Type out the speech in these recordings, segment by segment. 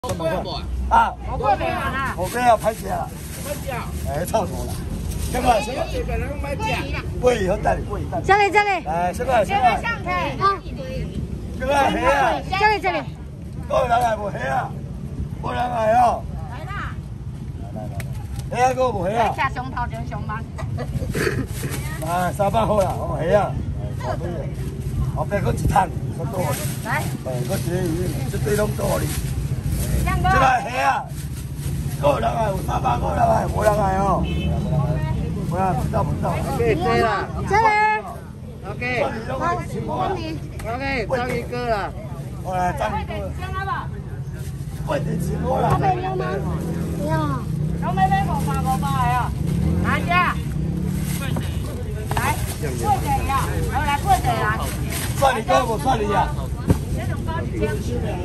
啊， 火锅面啊， 火锅要拍食啦， 拍食， 哎，臭头啦。这个， 这个人买食， 贵好带你贵。 这里， 来，这个， 这个上菜， 这个黑啊， 这里， 够人来无黑啊？无人来哦。 来啦， 黑啊，够无黑啊？ 吃上头前上慢。 来，300好啦，我黑啊。后边搁一桶，搁多。 来， 搁一个鱼，这堆拢多哩。 香哥， 这个黑啊，够人来有300，够人来，无人来哦。不要，不到。 可以追了。 这里。 OK， OK， 章鱼哥了。 我来章鱼哥。快点起锅了。 老板要吗？不要。 老妹妹500的啊，哪只？来，贵点呀，来贵点啦。 算你哥，我算你呀。 这种高级1000。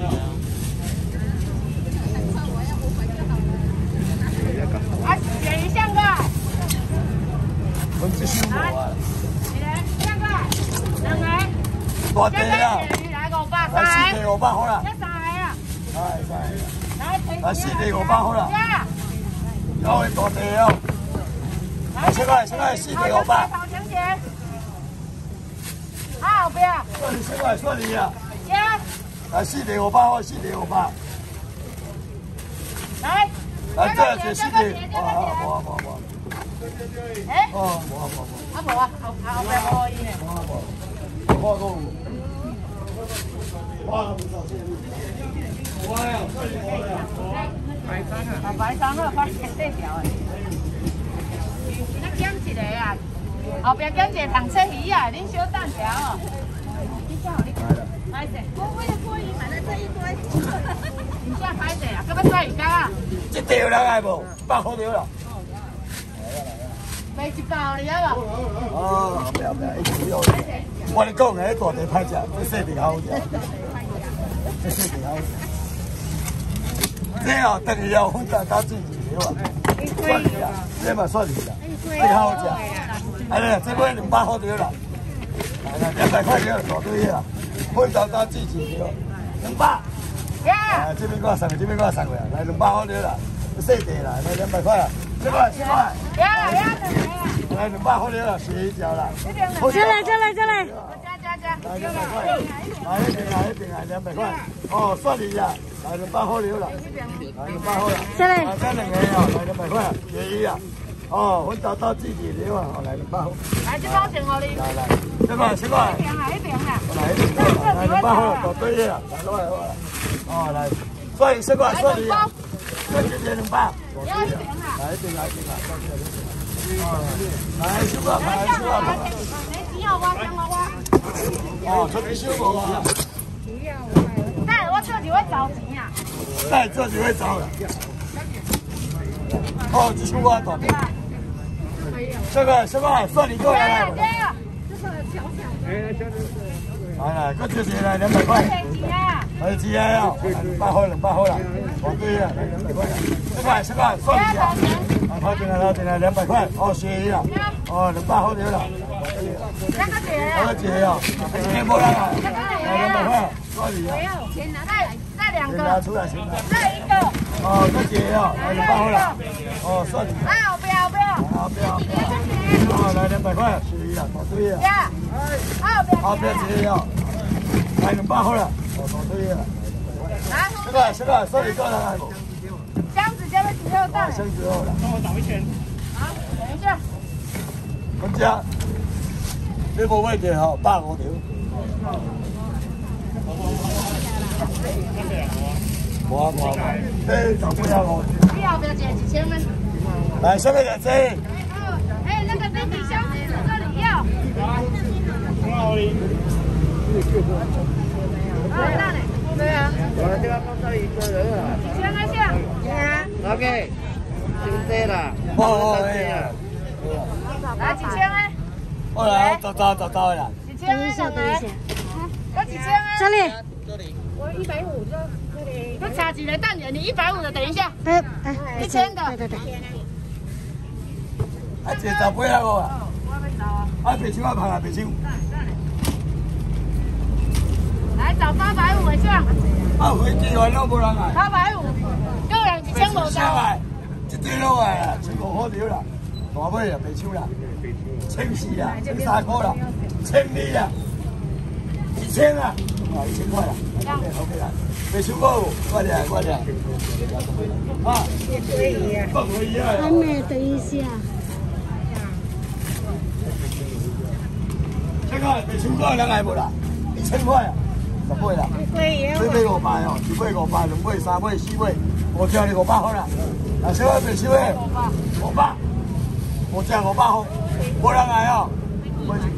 啊，点一项个。 我继续摸啊。 两个， 大地啊！ 来500， 来4地500好啦。 这3个啊， 来4地500好啦。有的大地哦。来，现在4地500。 好后边。 算你啊。来4地500好，4地500。 来， 来这4地，冇。 哎。 哦，冇。 啊无啊，后边无伊呢。 我讲，我白山好，发现这条的。那减一个啊，后边减一个糖切鱼啊，恁小等条哦。歹势，我为了锅鱼买了这一堆。你下歹势啊，搁要抓鱼竿啊？ 这条人来无？100块条啦。 卖100你啊无？ 哦，不要，一直有。我跟你讲，迄大地歹食，这细地好食。这细地好食。这哦，等于要混到自己条啊。算你啦，这嘛算你啦，这好食。哎呀，这买200块条啦。来200块条大堆啦，混到自己条，200。啊，这边给我送过，这边给我送过啊，来200块条啦，细地啦，来200块啊，这块。 呀， 来200块条啦，洗一条啦。 这里。 加。 来200块，来一边200块。哦，算你呀，来200块条啦，来200块啦。 这里。 这2个哦，来200块，便宜啊。哦，我找自己条啊，来200块。 来，这包钱我哩。 来，这块。 一边啦。 来200块，大堆的啦，来。哦，来，算你这块，算你呀。这200，大堆的，来一边。来这个， 你要挖香我挖。 哦，这边小无啊。 但我这就会找钱啊。 带这就会找了。哦，这是我大地。这个算你过来。来，搁这些来200块。来几个啊？200块啦，大堆啊，来200块。这个算你啊。掏进来200块。哦，便宜啦。哦，200块条啦。那个姐哦，今天没人来，来200块，算你啊。 再2个。 拿出来先。 再1个。 哦，这姐哦，来200块啦。哦，算你。 啊，不要。 哦，来200块，便宜啦，大堆啊。 呀。 后边姐哦，来200块啦，哦，大堆啊。这个算你过来来不？ 箱子这边几号蛋？ 箱子好了。 帮我找一圈。 好，等一下。 我家，你无买着吼，150条。我，这就不要我。 你后边捡1000蚊。 来，下面来这。 哎，那个冰箱子这里要。那里。对啊。 我这个放到1个人啊。 几千块钱？对啊。 OK，就这啦。 来几千啊？ 我来，走的啦。 几千啊？上来。有几千啊？ 这里。 我150就这里。我差几个蛋圆，你150的，等一下。 1000的。 对。 啊，这找不了我啊。 我要找啊。 啊，别抢我拍啊，别抢。 来找850的项。 啊，飞机完了无人来。 850。 无下来，一堆落来啦，1500块了啦，大尾啊，袂收啦，1400啦，13块啦，1200啦，1000啦，1000块啦 ，OK 啦，袂收过无？快点，快点，啊，放回去啊！ 还没，等一下。 这个袂收过，人来无啦？1000块啊，10尾啦，最尾500哦，一尾500，两尾、3尾、4尾，我叫你500块啦。啊，小可袂收诶，500，我叫500块，无人来哦，我是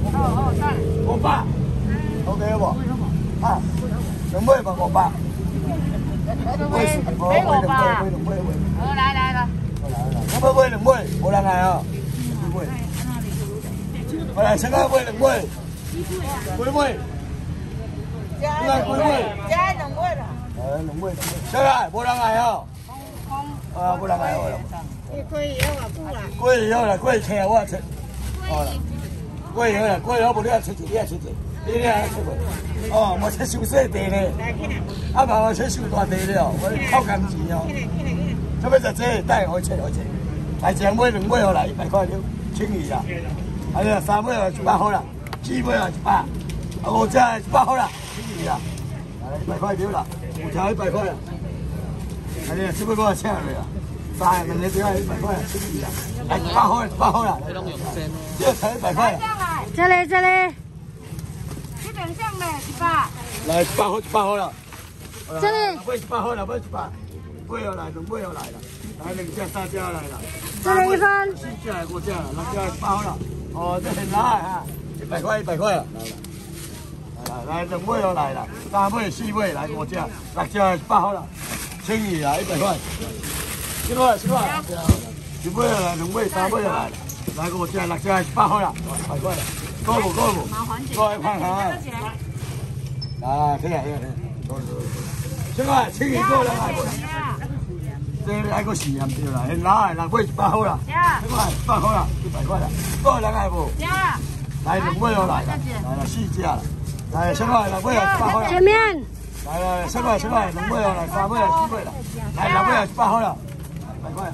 500 ，OK 无？啊，两尾嘛500。 两尾，好来来了， 要买两尾，无人来哦，几尾？我来先讲买两尾，几尾？加两尾啦。两尾，小来，无人来哦。啊，无人来哦。 贵以后啊，不啦。 贵以后啦，贵钱我出，好啦。贵以后啦，贵以后无你也出钱，你也出钱，你也出袂。哦，莫出收小地咧。啊，嘛出收大地了，我扣工钱哦。做要食这，等我切。来一买两买哦来100块了，1200啦。啊，你3尾哦100块啦，4尾哦100，啊5只100块啦，1200啦。来100块了啦，5条100块啦。啊，你这尾我请落啦，3个问题只要100块，1200啦。来100块啦，这才100块啦。 这里。 这边上嘞100。 来100块啦。 这里。 买100块啦，买100。尾要来，两尾要来啦，来2只、3只来啦。 这里1分。 4只、5只啦，6只100块啦。哦，这很大哈，100块啦。来，两尾要来啦，3尾、4尾来5只，6只100块啦，1200啦，100块。几块？一尾要来，两尾、3尾要来，来5只、6只100块啦，100块啦。够不？够一块哈。啊，可以。几块？1200个人来不？这来个4样对啦，很大的，6尾100块啦。几块？100块啦，100块啦。够人来不？来两尾要来啦，来了4只啦。来，小块6尾要100块啦。 前面。 来，小块2尾要来，3尾要4尾啦。来6尾要100块啦，100块。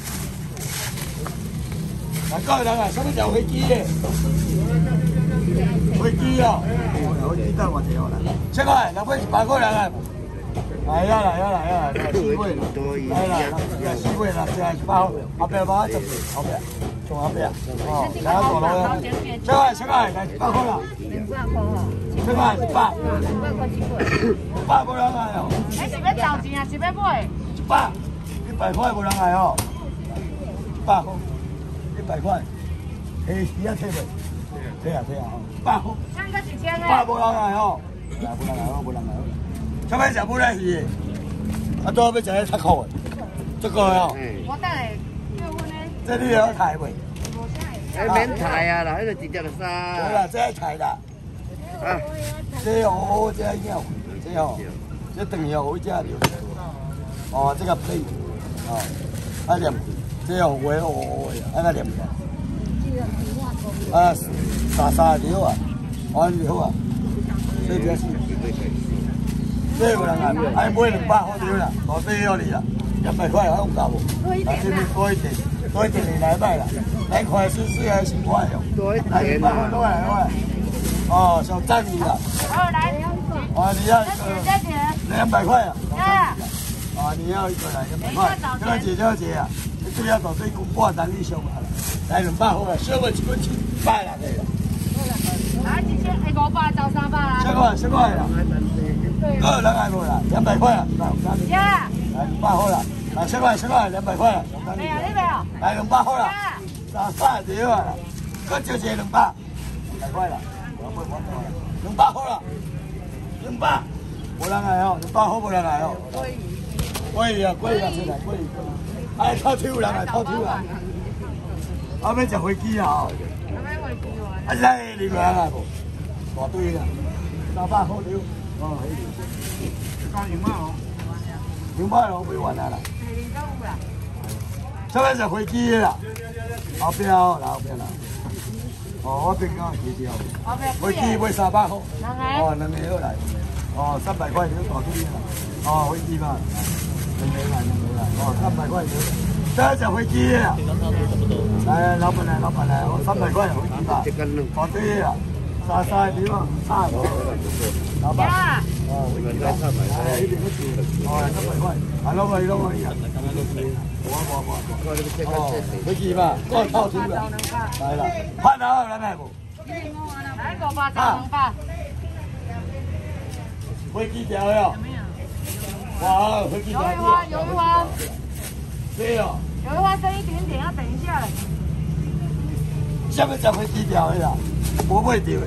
来，够人啊，什么叫飞机的？飞机哦，飞机等我一下啦。小块6尾100块人来。来呀，4尾啦，来啦，4尾啦，这100块，后边帮我后边，从后边，哦，来大路呀，小块来100块啦，200块哦，小块100，200块无人来哦， 你是要找钱啊？是要买 ？100块无人来哦，100块，100块，嘿，你啊退袂？退啊，100块， 唱个1000个。 100无人来哦，无人来。小妹食不来鱼，啊，多要食迄7块的，这个哦。 我等下叫阮咧。 这你要抬袂？ 免抬啊啦，迄个直接就杀。 好啦，这抬啦。啊，这哦，这鸟，这哦，这等下我只了。哦，这个配，哦，啊念，这哦话哦啊个念。啊，沙条啊，安条啊，这条是。这无人来，爱买200块条啦，大底要你啦，200块还有够无？啊，这边多一点你来买啦，来看试还是快哦。来200块多来，哦，小赞你啦。 好来， 啊，你要200块啊？啊，你要一个来200块，小姐啊，你最要到这半单以上啊，来200块，小个1个700啦，对啦。 来500找300啦。 小块啦。个人来无啦，200块啊，来200块啦，来小块200块啦， 没有你没有？ 来200块啦，3条啊，个少一个200块啦，200块啦，200，无人来哦，200块无人来哦，贵啊，出来贵，哎，偷抽人来偷抽啦，后尾食飞机啊，啊，来你个人来无？大堆啦，300块条。哦，讲2万哦，2万哦，袂完啦啦。这边是飞机的啦，后边啦。哦，我边讲飞机哦，飞机买300块，哦，2个好来，哦，300块条大堆啦，哦，飞机嘛，2个来。 哦，300块。这只飞机啊！来，老板来，老板来，我300块飞机吧。哦，对呀，沙地方差了。老板。哦，飞机吧。哎，一边个钱，哦，300块。啊，老板，老板呀。哦，飞機吧，我套出啦，來啦，拍下咱來無？ 來500張200。 飛機條呀？哇，飛機條。 有一花。 對哦。 有一花剩一點點，要等一下了。 什麼叫飛機條的啦？不會掉的。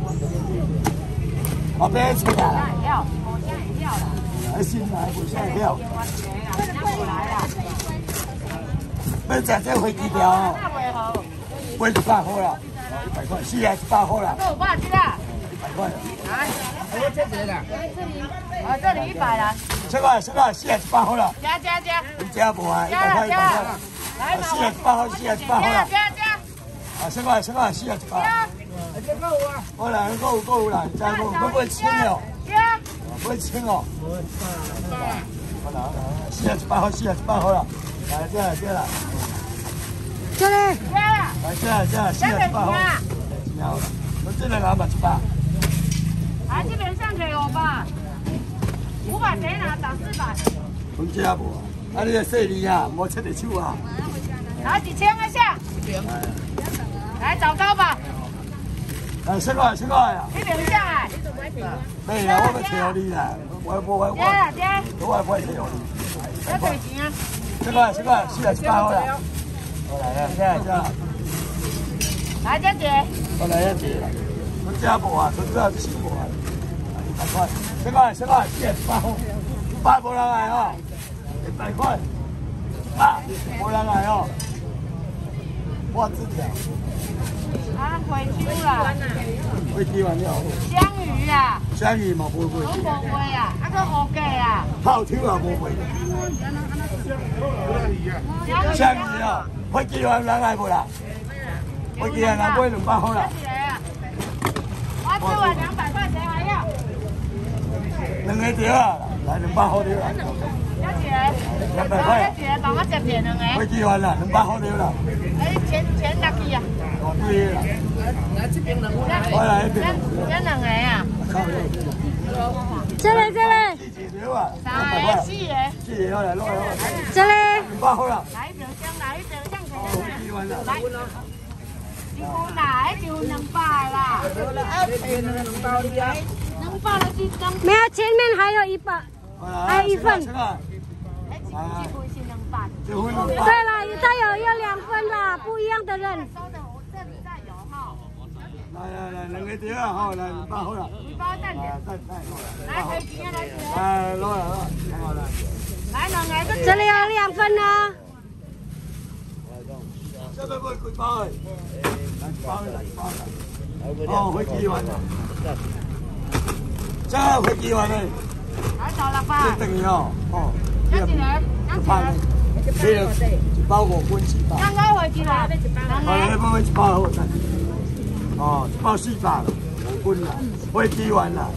我俾錢啦。 我現在也要了。 還行啦，我現在要。 過來啦。 要食這飛機條， 那為何？ 買100塊啦，100塊，4還是100塊啦 500隻啦 ，100塊。 來，我這裡啦，這裡100啦。 這個4還是100塊啦。 加。 你加無啊？100塊，100塊。 來嘛， 4還是100塊，4還是100塊啦。 加。 啊，4個4還是100。好啦，夠啦，再冇，不會清了。 加。 不會清哦。好啦，4還是100塊，4還是100塊啦。來，這啦。 这里， 加啦。 來，這4還是100塊。好了，我這兩個嘛100。 來，這邊上給我吧。500誰拿？漲400。 我這無啊，啊你個細哩啊，冇出得手啊。 來幾千個下。來找高吧。 來4個呀。 這邊上來。 沒啦，我要找你啦，我加。 我不會找你。 要幾錢啊 4個4還是100塊啦。好來，這。 來，姐姐。 好來一隻啦，我這無啊，我這錢無啊，100塊。4個4還是100塊，100無人來哦，100塊，100無人來哦，我紙條。 啊，回去啦。 飛機完了。 香魚啊。 香魚嘛無賣。 都無賣啊，啊個烏雞啊。 泡條也無賣。香魚啊，飛機完人來無啦？飛機完人買200塊啦。 我吃完200塊錢還要。 兩個條啊，來200塊條啦。 小姐，200塊。小姐，幫我接點兩個。 飛機完啦，200塊條啦。 哎，錢哪去啊？ 哦，對啦。我來一邊。 這兩個啊。 这里， 4條啊，200塊。4條來攞。 这里， 200塊啦。 來一條香，來一條香， 飛機完啦。 來。你姑奶就200啦。200了就200。 没有，前面还有还有一份。 哎，这回是200。 對对了，再有2份啦，不一样的人。 收的，我這裡再有哈。 來，兩個條啊，好來200塊啦。 你幫我站點。來，可以今天來吃。 來，攞來。 來兩個。 这里有2份呢。 這個會幾包誒？包啦。哦，飛機完啦。這個飛機完嘞。 來找了吧。 這等於哦。 兩幾人？ 這個1包5分7包。 剛剛回去了。 好來，不會1包好再。哦，1包400啦，5分啦，飛機完啦。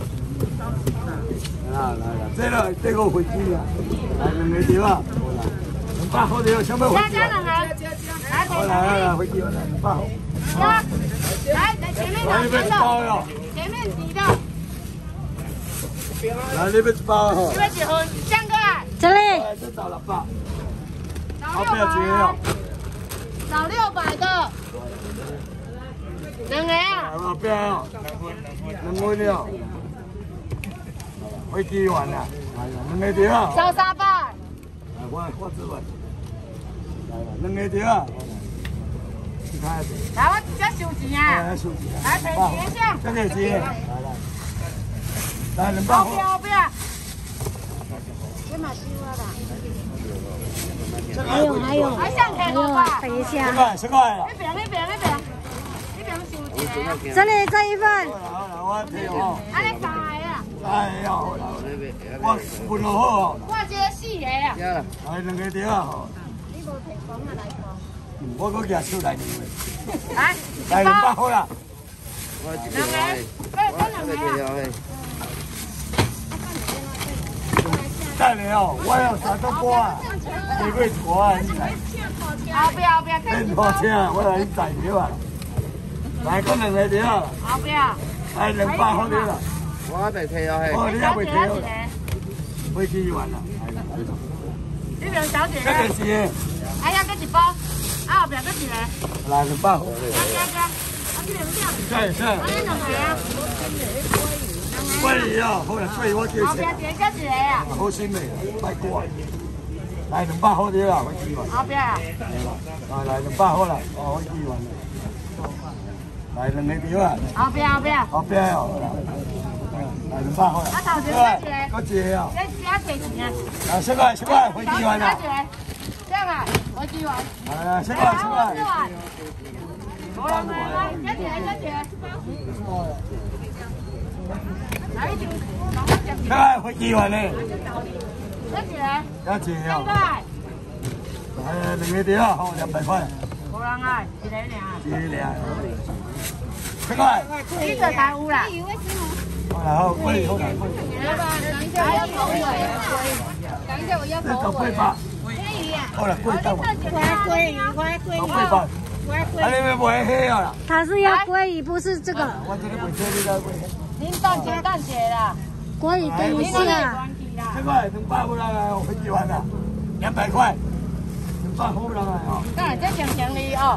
來，這個飛機啦，來2個條啊。200塊條，想要飛機啊？好來，飛機完啦，200塊。 來，前面拿錢的，前面你的。 來，你要1包吼。 你要幾份？香哥。 这里。 這找600。 找600。找600的。兩個啊？ 後邊哦，2份了。飛機完啦，2個條啊。 收300。 我只問。2個條啊。 來，我這收錢啊！來賠錢一下。 這個錢。來200塊。 後邊。這麼低了。 还有， 還等一下。 10塊。 一邊收錢。 这里这一份。 我睇哦。 安尼3個啊？ 哎呀，我分落好。 我這4個啊。 來2個條啊。我嗰件出來你們。來200塊啦。 兩個。這兩個啊。 再等下哦，我要3到半啊，下过一寡啊，你知？ 后边后边， 免好请，我来你载了啊。来，搁2个了啊。 后边。 来200块了啦。 我在提哦嘿。 哦，你还未提哦？飞机完了。 这边小姐。 这个是。 哎呀，搁一包，后边搁一个。 来200块。是是。 啊，你2个啊？ 贵啊，好啦，贵我叫后边一个搁一个啊。 好心的，卖过。来200块了啦，飞机完。 后边啊。 来200块啦，哦，飞机完了。来2个条啊。 后边后边。 后边哦。来200块。 啊，头前搁一个。 搁一个哦。 这加提钱啊。 啊，10块，飞机完啦。 这样啊，飞机完。 啊，10块。 好啦，来，这一个。来一张，帮我接。 来，飞机完嘞。 这一个。 这一个哦。来2个条，好200块。 无人爱，一个尔。 一个尔。10块。 这个才有啦。 好啦，好，贵好啦。这900。好啦，贵到嘛。900。啊，你们卖黑啊？ 他是要鲑鱼，不是这个。 我这里卖这里的贵。 您等姐啦。 鲑鱼等一下。 这块200块来，我飞机完了，200块，200块来哦。 当然这强哩哦。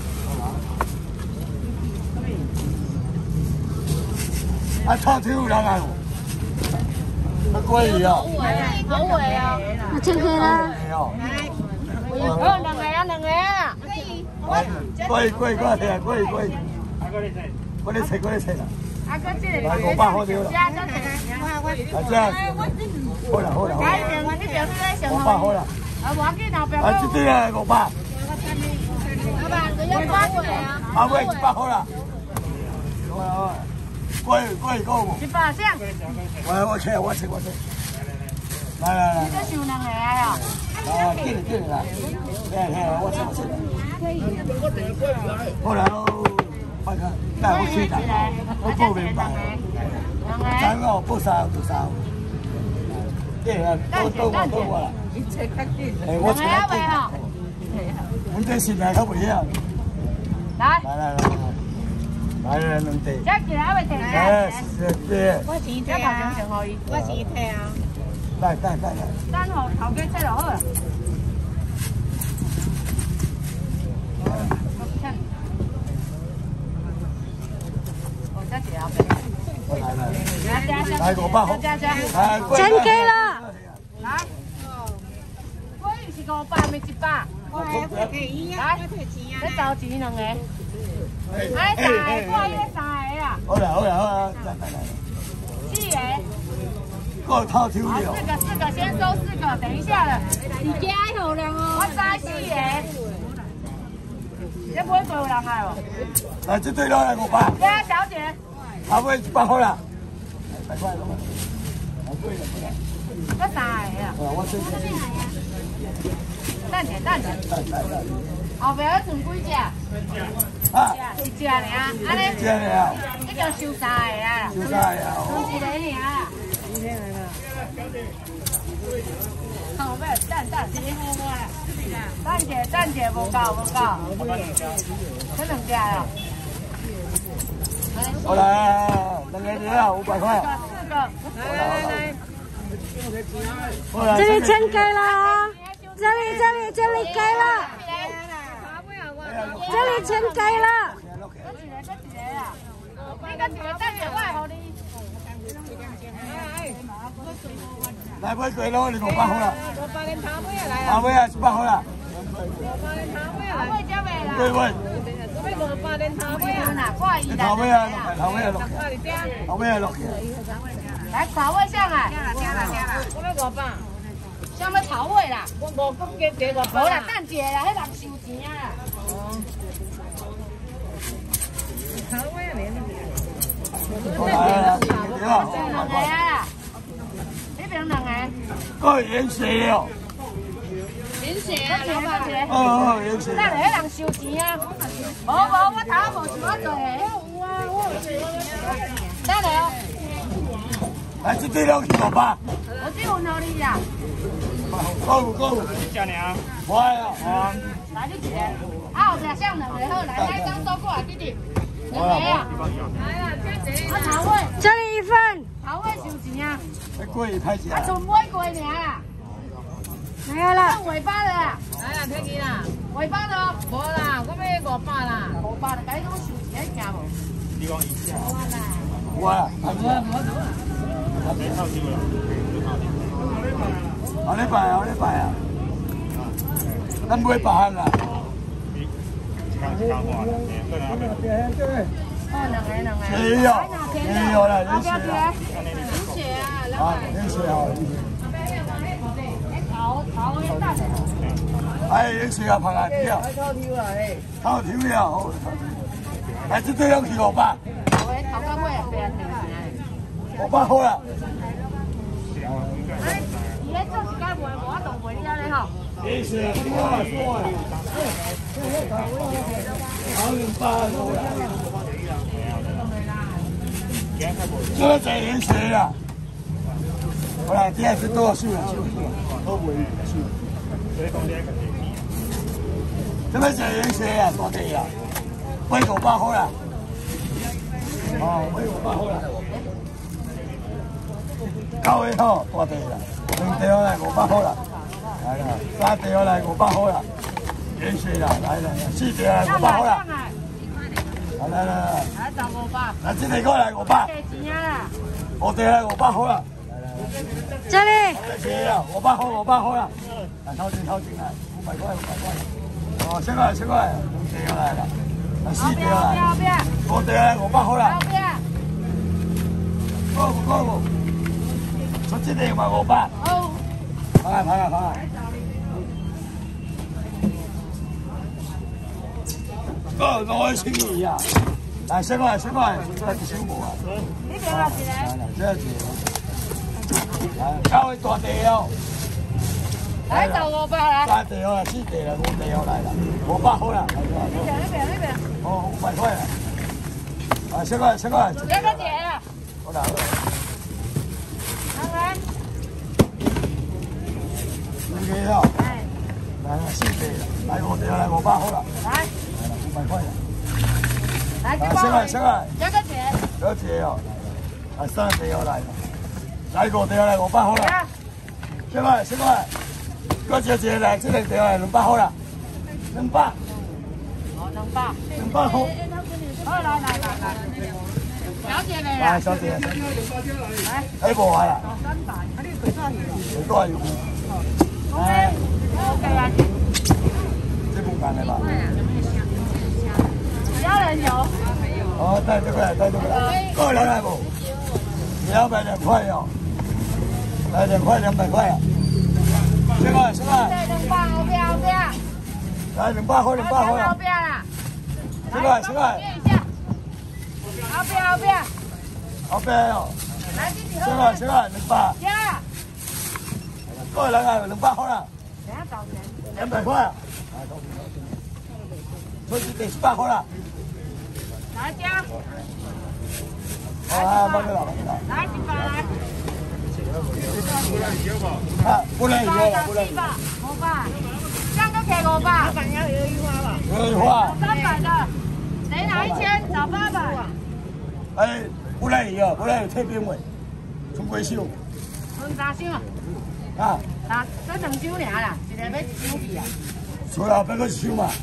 啊，炒酒来哦。啊，鲑鱼哦。 好味啊。 那就可以了。 哦。 哦，2个啊，2个啊。 贵，我来切啦。 啊，搁这个。 来500块了。啊，这样。好啦。 你表示在想 500块啦。 啊，我给后边。 啊，这对啊，500。 老板，佢要8个啊。 啊，喂，100块啦。好，贵够无 ？100箱。 我切。来。 你这收2个啊？ 啊，进来。我切。好啦，快看，带我去打，我不明白。咱哦，不烧。对啊，都我啦。哎，我切来进。我这是来较不一样。来2地。 这一个还未停。 哎，是。 我钱摕啊。我钱摕啊。 来。 等候头家切落好啦。 来500块。 真给了。 来。鲑鱼是500，咪100。来，你找钱2个。哎，3个，我要3个啊。 好啦， 4个。 够套抽了。 4个，先收4个，等一下了。你加好量哦。我3个。这不会贵有人爱哦。 来，这对了，来500。 对啊，小姐。 差不多100块啦。100块了嘛。贵了。 我3个啊。 我先。 等者。后边要剩几只？ 啊。 一只尔，安尼。 一只尔。 你就收3个啊。 收3个啊。 一个尔啊。后尾等，你好我啦。等者，无够。这2只啊。 好来，2个条500块。 4个。来。 这里全给了啊！这里给了。这里全给了。 一个啊。你等者，我会给你。 来买贵咯，你500块啦。 500连头尾啊来啊。 头尾啊，100块啦。 500连头尾啊来。 会加未啦？ 对喂。 做咩500连头尾啊？ 头尾啊，头尾啊落去。头尾啊落去。 来炒尾上啊！ 听啦。我要500。 什么炒尾啦？ 我5公斤给500。 无啦，等者啦，迄人收钱啊。 头尾啊连。 好啦，你好。 2个啊，这边2个。 个盐水哦。 盐水啊，老板。 盐水。 等下迄人收钱啊。无，我头无想要做的。有啊，我有。等下哦。 来，这对了去500。 我只问候你啦。 够， 叫你啊， 我啊， 来你一个，后壁剩两个好，来来刚走过来，弟弟，两个啊，来啦，我头尾， 这里1份， 头尾收钱啊， 贵歹食。 啊，剩买过尔啦， 没有了， 剩尾巴的啦， 来啦，退去啦， 尾巴的哦， 无啦，我要500啦 500的，甲你讲收钱惊无？ 你讲一下， 我啊，歹食。 没套丢了， 后礼拜啊，咱买别项啦。 哦，两个， 没有，没有啦， 后壁一个， 你写啊。 零血啊， 啊，你写好。 头尾大的， 哎，你写啊，拍啊，对啊。偷抽了，好。哎，这对拢是500。 头到尾也变钱。 500好啦。 哎，伊咧做一家卖，我都卖了咧吼。 你写啊，说啊。好200好啦。这在人写啦。好啦，第二次多少收啊？都袂收。这边在人写啊，大地啊，买500好啦。哦，买500好啦。9个好，大地啦，2地来500好啦，来啦，3地来500好啦，连续啦，来啦，4地来500好啦，来， 来找500， 来这个过来500， 给钱啊啦 5地来500好啦， 这里谢啦，500好啦，来掏钱来，500块，哦，先过来，2地来啦，4地来，5地来500好啦，够。 出这个嘛500， 好， 拍啊！5个生意呀，来先过来，这一小无啊。 你边个一个？ 来，这一个。来，9个大地哦。 来找500来。 3地好啦，4地啦，5地好来啦，500好啦。 那边。 哦，500块啦。来，先过来。 这个姐啊。 好啦。 来 2个哦，来4地啦，来5地来500好啦， 来 500块啦。 来， 先过来， 这个姐， 有一个哦，来3地好来啦，来5地来500好啦。先过来，搁一个来，这2地来200好啦，200。 哦，200 好。 好，来，小姐没啦？ 来，小姐， 来， 哎，无啊啦， 300，你几多油？ 没多少油。 哎，OK 啊， 这不干的吧？ 要人油。 哦，带这个来，够了来不？200块哦，来2块200块啊。先过来。 对，200后边。 来200好啦。 后边啦。 先过来。后边哦。 来，弟弟。 先过来200。 呀。 够了来200好啦。 等下找钱。 200块啊。出去得100好啦。 来加。 啊，没了。 来100来。 啊，不能油。 500，这样就给500。老板要鱿鱼花吧？ 鱿鱼花。 300的，谁拿1000找800。 哎，不能油，退冰位，冲几箱？ 剩3箱啊？ 啊， 这2箱尔啦，一个要1箱去啊。 除了别个1箱嘛。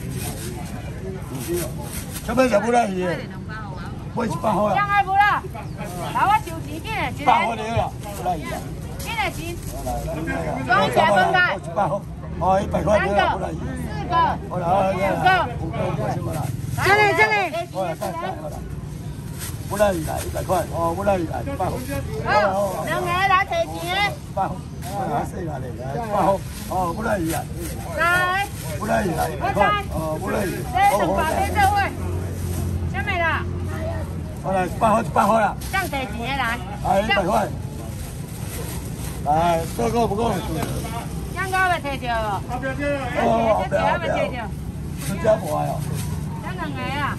这边就不能油，买100好啦。 这样不啦？来我收钱紧的，一个。100 好了，不能油。 紧的钱。 装起来分开。 100好，哦100块不能油。 4个。 好了，5个。 这里。 好了，不能油100块，哦，不能油100好。 好，2个来提钱。 100好，啊4个100好，哦，不能油。 来。 不能油100块，哦，不能油。 这200边这位。什么啦？ 好来100好啦。 这样提钱的来。 来100块。来，够不够？ 这样我要提着哦。 哦， 这还没提着。 新加坡哦。 这2个啊。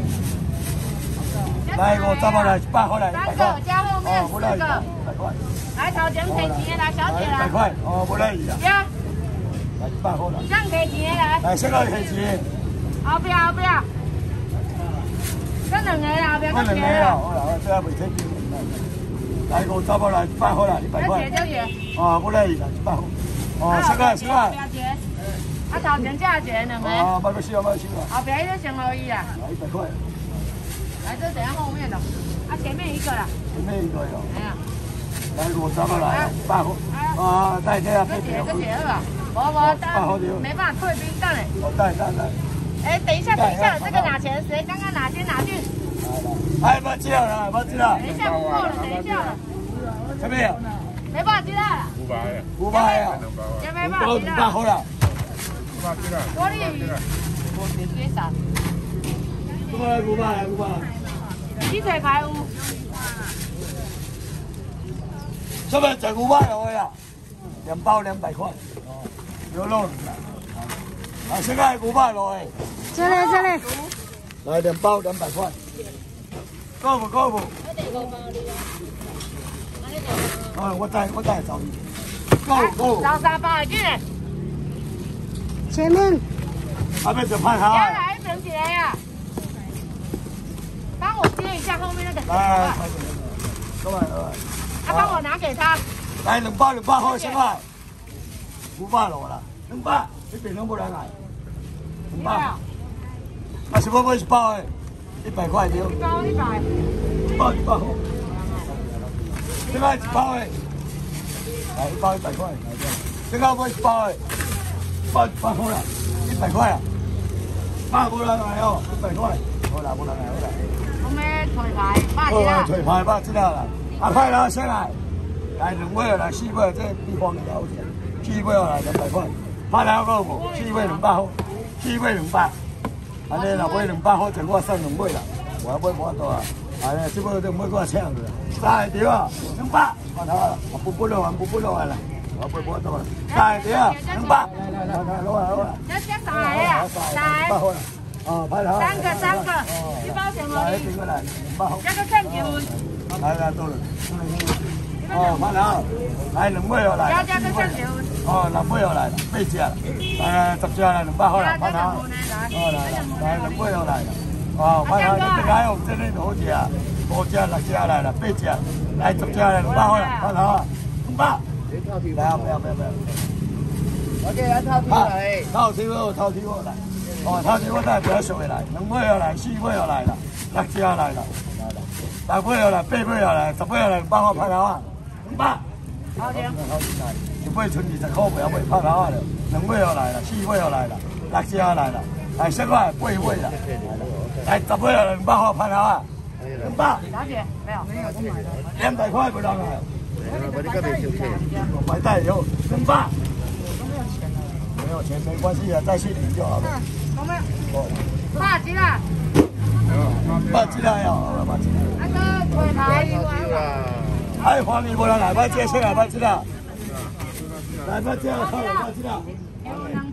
来50个来100块来100块。 3个加后面4个。 100块。 来来头前提钱的来，小姐啦。 100块，哦，不乐意啦。 呀。 来100好啦。 上提钱的来。 来，先来提钱。 后边。这两个啦，后边这两个啦，好啦，这还未提钱。来50包来100好啦，100块。哦，不乐意啦，100好。哦，先来。啊，头前价钱两个。啊，买不少。 后边那个先可以啦。 来100块。 来，这等下后面的。啊，前面一个啦。 前面一个哟。 哎呀。 来50包来，100好。啊，带这啊，带这。 这几个啊？没办法退冰，等嘞。 哦，带。 哎，等一下，这个拿钱谁刚刚拿先拿去？ 哎，不知道了。 等一下不够了，等一下了。 什么呀？ 没办法知道了。 500呀。 也没办法知道。 500好了。 我直接杀。 500。 鸡腿排骨。 这边整500了呀，2包200块。哦，牛肉的。啊，现在500了哎。 这里。 来2包200块。够不？我再找你。够。 找3包进来。 前面。 还没整派好。 要来整起来呀。帮我接一下后面那个。 来，过来。 帮我拿给他。 来2包好，现在500了啦，200，这边拢无人来，200。啊，是要买1包的，100块对。 1包100。 1包好。现在1包的，来1包100块，来这。现在买1包的，1包好啦，100块啊。无人来哦，100块。好啦，无人来，好啦。 我们腿排8只啦。 腿排8只啦，啊，派啦，先来。来2尾来4尾，这地方也好吃。4尾来200块，派来好无？4尾200好，4尾200。安尼若买200好，就我送2尾啦。我买无法度啊。安尼这尾就买我请去啦。3个条啊，200，看头啦，不落来啦。我买无法度啦。3个条啊，200。来，好啦。 这3个啊，3个。 好啦。哦，派头。 3个，1包钱哦。 来，2个来，200好。 这个更结来，到了。哦，派头，来2尾又来。 加个更结哦，2尾又来了，8只啦。来10只来200好啦，派头。哦，来2尾又来了。哦，派头，这个用这里好吃，5只6只来了，8只，来10只来200好啦，派头啊，200。来，不要。我给他套题来。套题我来。哦，套题我再不要收回来，2尾又来，4尾又来了，6只来了，6尾又来，8尾又来，10尾又来，200好派头啊，200。好听来，1尾剩20块，不要买派头啊了，2尾又来了，4尾又来了，6只来了，来7块8尾啦，来10尾又来200好派头啊，200。 小姐，没有 200块不让来。我买袋油200。没有钱没关系啊，再去领就好了。 我们8只啦。 8只啦哟，8只。 那个腿排。 哎，黄泥无人来，8只先来8只啦。来8只啦，8只啦。 有200。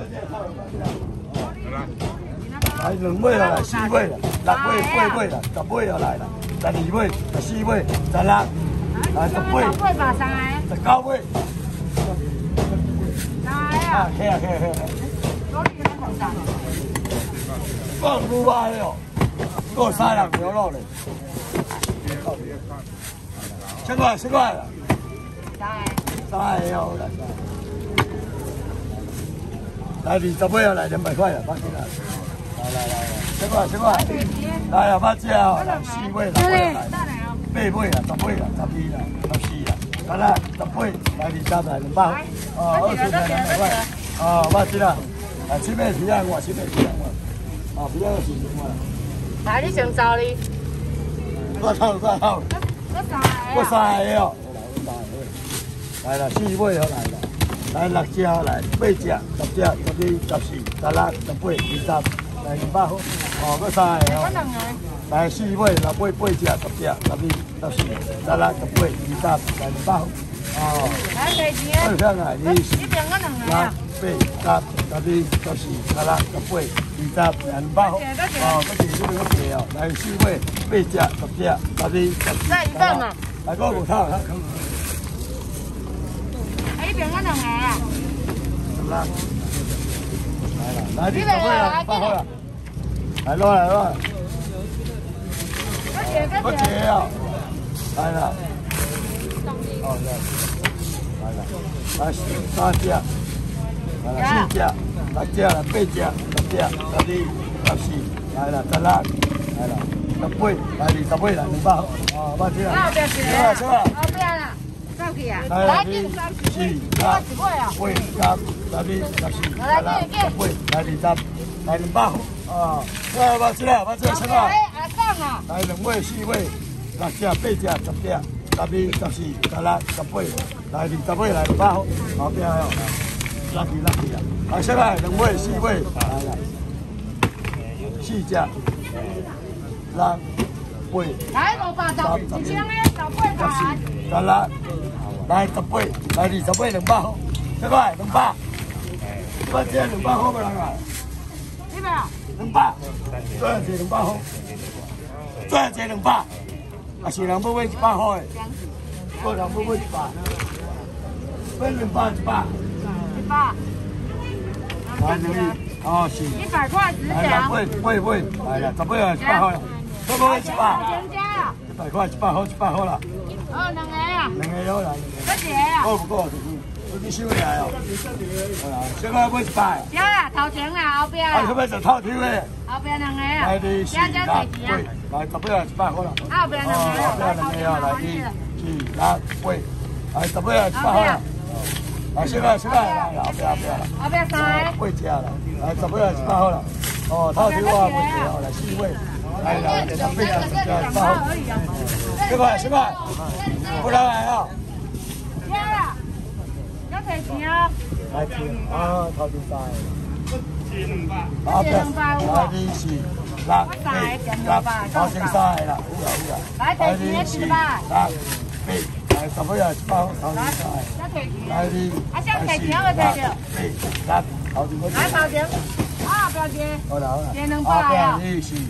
来2尾啦，4尾啦，6尾8尾啦，10尾又来啦，12尾、14尾、16，来10尾、19尾。啊，嘿。放500了，够3两牛肉嘞。7块了。3个要来。来20尾要来200块了，8只啦。来7块。来啊，8只啊，4尾6尾来，8尾啦，10尾啦，12啦，14啦。来啦，10尾来23来200，哦，20来200块，哦，8只啦，啊，7尾皮啊，我7尾皮啊，哦，皮啊是2块。 来，你先走哩。 我3个。我3个哦。来啦，4尾又来啦，来6只来，8只、10只、12、14、16、18、20，来200好，哦，我3个哦。来4尾、6尾、8只、10只、12、14、16、18、20，来200好。哦。 来几钱？ 这样啊，你边个2个啊 ？8、10、12、14、16、18、20，来200好。哦，这是这个贵哦。来4尾、8只、10只、12、14、16。 再一份嘛。 来，我5套， 哎，边个两个啊？ 来了，来你准备了，放好了，来落来落。不接啊！来了，好的，来了，来3只，来了4只，6只了8只，10只，12、14，来了16，来了18，来28了200号，啊，8只了，是吧？ 后边啦，走去啊！ 来2、4、8、9、10、12、14、来了18，来20，来200号，啊，来8只了，8只了，是吧？来2尾、4尾、6只、8只、10只、12、14、16、18，来20尾来200号，后边哦，来lucky啊！来下来2尾、4尾，来了4只、6、8、 来500，一千个18台。 16，来18，来20尾200号，下来200，8只200号不人啊？200，最后是200号。最后一个200，啊是人要买100块的，个人要买100，买200 100。 100。 来2，哦是。 100块10条。 来买，来了，10尾啊100块了，再买100。100块100号100号啦。 哦，2个啊。 2个有啦。 几个啊？ 够不够？我去收来哦。好啦，现在买100。 有啦，头前啦，后边啦。 啊，什么就套条的？ 后边2个啊。 来2、4、6、8，来10尾啊100块啦。 后边2个啊。 后边2个啊，来2、4、6、8，来10尾啊100块啦。来，现在来，后边啦。 后边3个。 8只啦，来10尾啊100块啦。哦，套条啊8只哦，来4尾，来10尾啊10只100块。现在，不能来啊！ 有啦，有提钱哦。 来听啊，套条3个。 后边200。 来2、4、6、8，头前3个啦，有啦。 来提钱100。 6、8，来10尾啊100块，头前3个。来2、4、6、8，头前我。 来头前，啊，不要接。 好啦。 接200 2、 啊。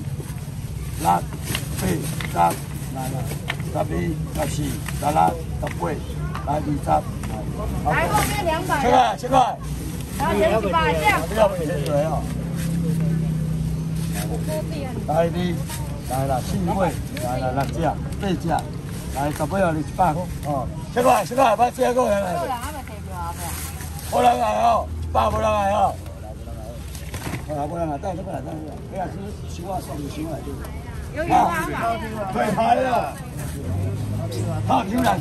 4、6、8、10，来了，12、14、16、18，来20。 来后面200。 7块。 头前100这样。 你要不先做哦。来2，来了4尾，来了6只、8只，来10尾啊100块哦。7块，把这个人来。无人来哦，100无人来哦。无人来，带这个来，你啊收我算就收来对。 有鱼花嘛？ 对牌了，套条来。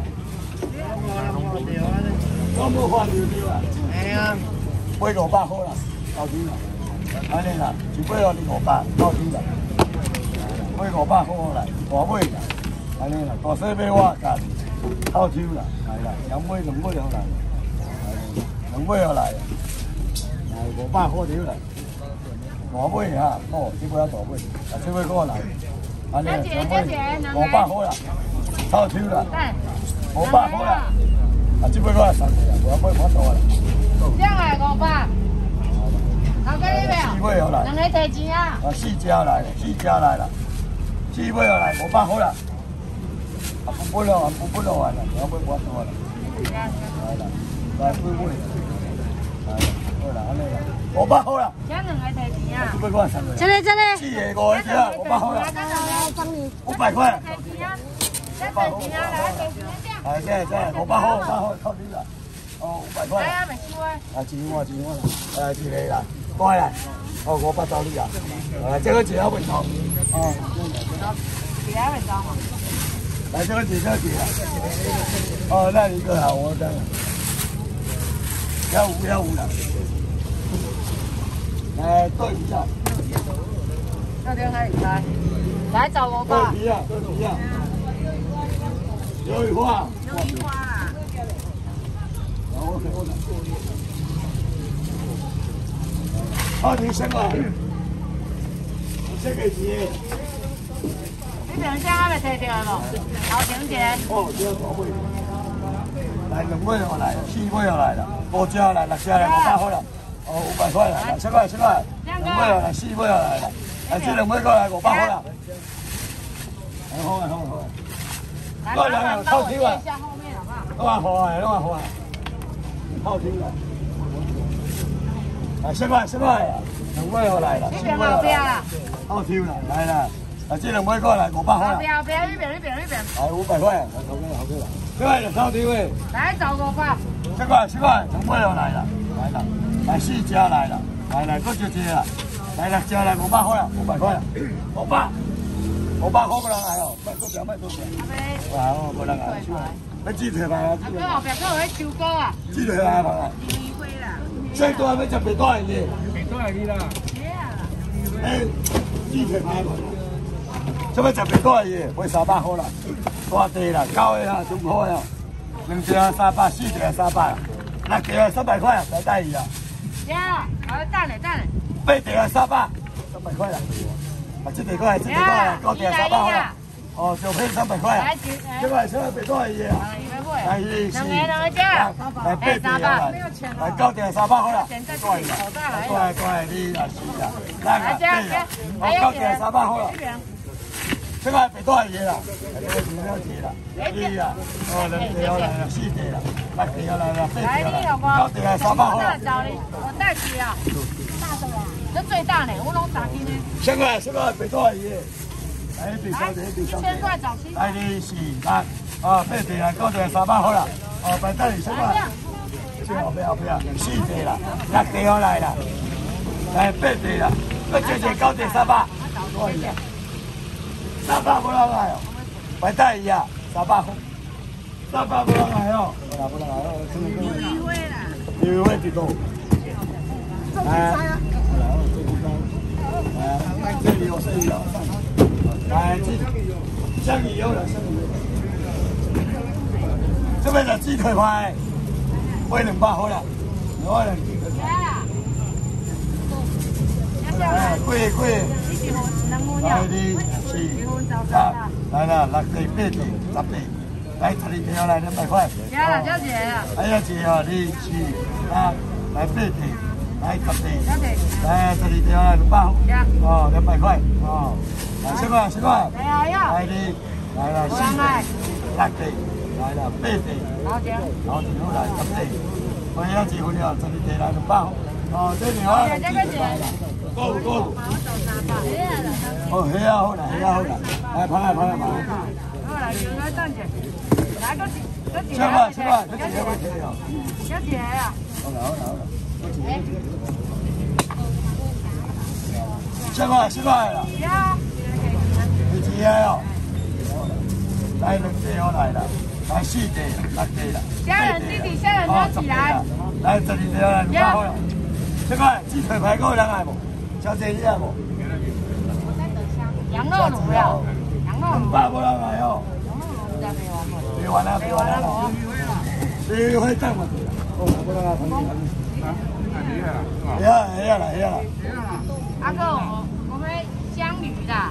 我冇换条条啊。哎呀，买500块啦，套条啦。安尼啦，一买哦你500，套条啦。买500块来，大买啦。安尼啦，大细买我价，套条啦，来啦，2尾又来，2尾又来，来500块条来。大尾哈，哦，这尾啊大尾，啊这尾过来，安尼2尾500块啦，套条啦，500块啦，啊这尾我3个啦，我买蛮多啦。 这样来500。头家你 4尾又来， 2个提钱啊。 啊4只来了，4尾又来500块啦，啊不了啦，我买蛮多啦，来啦，来8尾，来啦，好啦，安尼啦，500块啦。 这2个提钱啊。 这尾我3个。 这里， 4个5个只500块啦，500块。 提钱啊。这提钱啊，来提钱这样。 哎，这500块，靠你啦。哦，500块。 来啊，未收啊。 啊，钱我啦，一个啦，乖啦。哦，500找你啊。这个钱要未到。哦。 几还未收嘛？ 来，这个钱啦。哦，那一个啦，我等。要5啦。来，对一下。 这边还有来，来找500。 对皮啊。有鱼花。 有鱼花啊。 好，你先来。先给钱。 你两箱还未提到咯？头前一个。 哦，这个大尾。来2尾又来，4尾又来了，5只来，6只来，500块啦。哦，500块啦，来7块2尾又来，4尾又来了，来这2尾过来500块啦。好。过来，套条啊。弄好啊。 好听啦！啊，什么？两尾又来了， 你边后边啦， 好听啦，来啦！啊，这两尾过来500块啦。 后边，那边。 来500块，来头边好听啦。这个就好听喂。 来找500。 这个，两尾又来了，来4只来了，来，搁就这啦，来6只来500块啦，500块啦，500块不能来哦，卖多少？来哦，不能来，要鸡腿排啊！ 搁后边搁有迄秋糕啊， 鸡腿排嘛。最多要吃白带鱼，啦。鸡腿排嘛，这要吃白带鱼，卖300块啦，大地啦，9个啊，中块啊，2只300，4只300，6只300块啊，白带鱼啊。 呀，好等下。 8只300块啦。啊，这个9只9只300块啦。哦，小片300块啊。这个白带鱼啊。来2只，来8只啊，来9只300块啦。对，你啊是啦，来8只啦，9只300块啦。这个白带鱼啦，你啊，2只来了4只啦，6只来了8只啦，9只300块啦。 我带去啊，大的啦，这最大呢，我拢打斤呢。 什么白带鱼？来第3只，第3只。来2、4、6，啊8只啦，9只300块啦。哦，白带鱼什么？后边4只啦，6只来啦，来8只啦，搁这只9只300。300不能来哦，白带鱼啊，300块，300不能来哦，不能来哦，有鱼几多？来，这里有生鱼啊，来，香鱼有了，这边的鸡腿排，卖200块啦，200人鸡腿排。哎，贵。来2、4、6，来啦，6只、8只、10只，来12条来200块。 加了，小姐啊。 还有一个2、4、6，来8只，来10只，来12条来200，哦200块，哦，来什么？来2，来了4只、6只，来了8只，好几好来10只，还有一份了12只来200，哦，这2块了。够。哦，黑啊好啦，来拍。好来，应该等者，来个几个会贴哦。小姐啊。好啦。什么啦？呀。你几个哦？来2只好来啦，来4只、6只啦。 家人弟弟，家人都起来。 来12只来200块哦。这个鸡腿排够人爱无？小姐你爱无？ 羊肉卤了 ，200不能来哦。没完了。你会涨吗？哦，不能来，黑啦。 阿哥，我们香鱼的。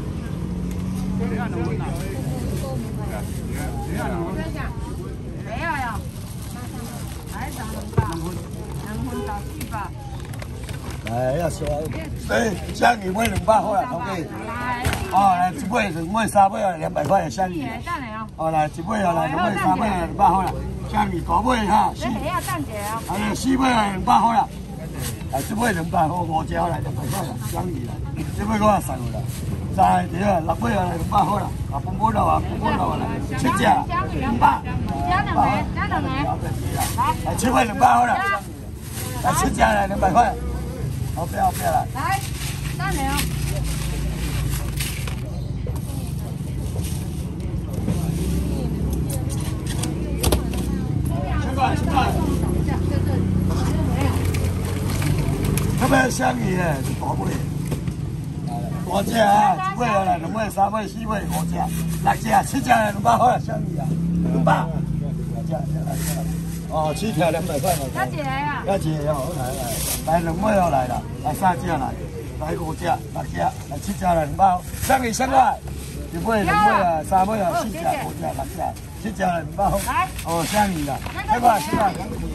没有呀，来2份找4吧。 来，要说，香鱼卖200块啦，同志。哦，来1尾2尾3尾200块的香鱼。哦，来1尾来2尾3尾200块啦，香鱼大尾哈，4尾来200块啦。来1尾200块，5只来200块啦，香鱼啦。1尾我也送啦，3条6尾来200块啦，啊本本啦来7只200。加2个。来7尾200块啦，来7只来200块。好，不要了。 来，3条。 这边香鱼呢是大尾，大只啊，1尾来2尾3尾4尾5只，6只7只来200块香鱼啊，200。哦，7条200块。 小姐啊。 小姐好来2尾又来了，来3只来5只6只来7只来200，香鱼1尾2尾3尾4只5只6只7只来200。哦，香鱼啦，这个。